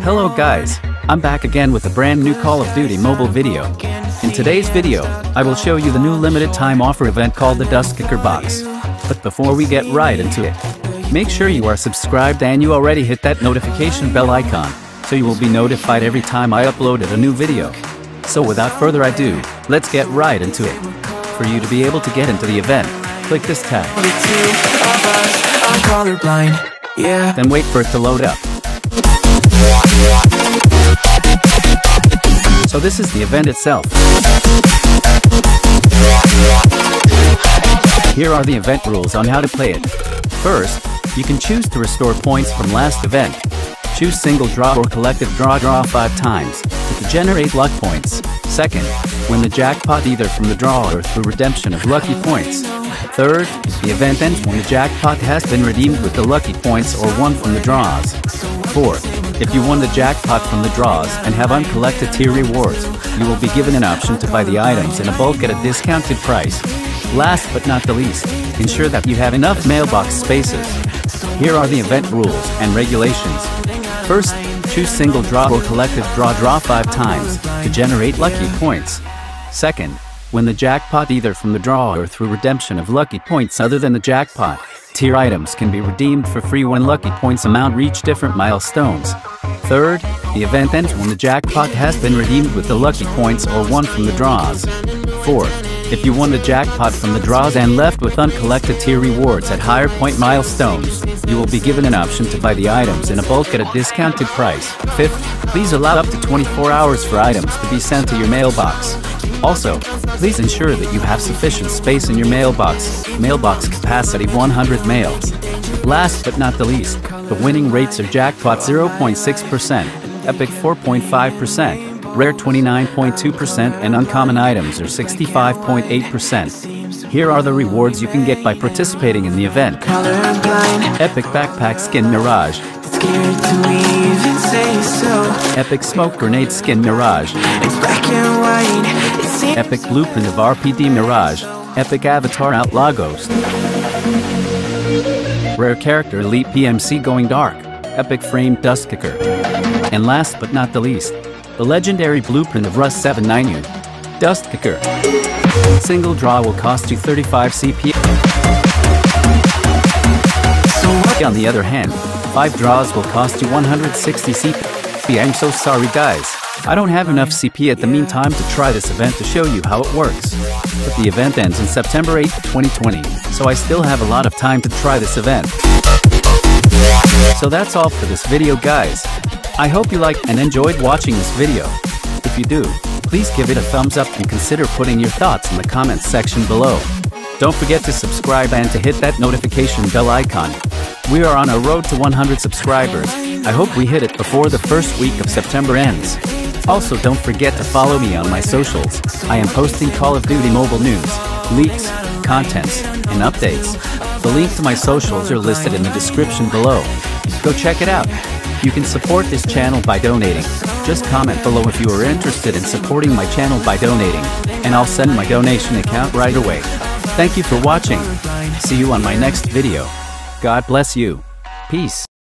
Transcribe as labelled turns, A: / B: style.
A: Hello guys, I'm back again with a brand new Call of Duty mobile video. In today's video, I will show you the new limited time offer event called the Dustkicker Box. But before we get right into it, make sure you are subscribed and you already hit that notification bell icon, so you will be notified every time I uploaded a new video. So without further ado, let's get right into it. For you to be able to get into the event, click this tab. Then wait for it to load up. So this is the event itself. Here are the event rules on how to play it. First, you can choose to restore points from last event. Choose single draw or collective draw 5 times to generate luck points. Second, win the jackpot either from the draw or through redemption of lucky points. Third, the event ends when the jackpot has been redeemed with the lucky points or won from the draws. Fourth, if you won the jackpot from the draws and have uncollected tier rewards, you will be given an option to buy the items in a bulk at a discounted price. Last but not the least, ensure that you have enough mailbox spaces. Here are the event rules and regulations. First, choose single draw or collective draw 5 times to generate lucky points. Second, win the jackpot either from the draw or through redemption of lucky points other than the jackpot. Tier items can be redeemed for free when lucky points amount reach different milestones. Third, the event ends when the jackpot has been redeemed with the lucky points or won from the draws. Fourth, if you won the jackpot from the draws and left with uncollected tier rewards at higher point milestones, you will be given an option to buy the items in a bulk at a discounted price. Fifth, please allow up to 24 hours for items to be sent to your mailbox. Also, please ensure that you have sufficient space in your mailbox. Mailbox capacity 100 mails. Last but not the least, the winning rates are jackpot 0.6%, epic 4.5%, rare 29.2%, and uncommon items are 65.8%. Here are the rewards you can get by participating in the event. Epic Backpack Skin Mirage. Epic Smoke Grenade Skin Mirage. Epic Blueprint of RPD Mirage. Epic Avatar Outlaw Ghost. Rare Character Elite PMC Going Dark. Epic Frame Dustkicker. And last but not the least, the legendary Blueprint of Rust 791. Dustkicker. Single draw will cost you 35 CP. On the other hand, 5 draws will cost you 160 CP. I'm so sorry guys, I don't have enough CP at the meantime to try this event to show you how it works. But the event ends in September 8, 2020, so I still have a lot of time to try this event. So that's all for this video guys. I hope you liked and enjoyed watching this video. If you do, please give it a thumbs up and consider putting your thoughts in the comments section below. Don't forget to subscribe and to hit that notification bell icon. We are on a road to 100 subscribers. I hope we hit it before the first week of September ends. Also don't forget to follow me on my socials. I am posting Call of Duty mobile news, leaks, contents, and updates. The link to my socials are listed in the description below. Go check it out. You can support this channel by donating. Just comment below if you are interested in supporting my channel by donating, and I'll send my donation account right away. Thank you for watching. See you on my next video. God bless you. Peace.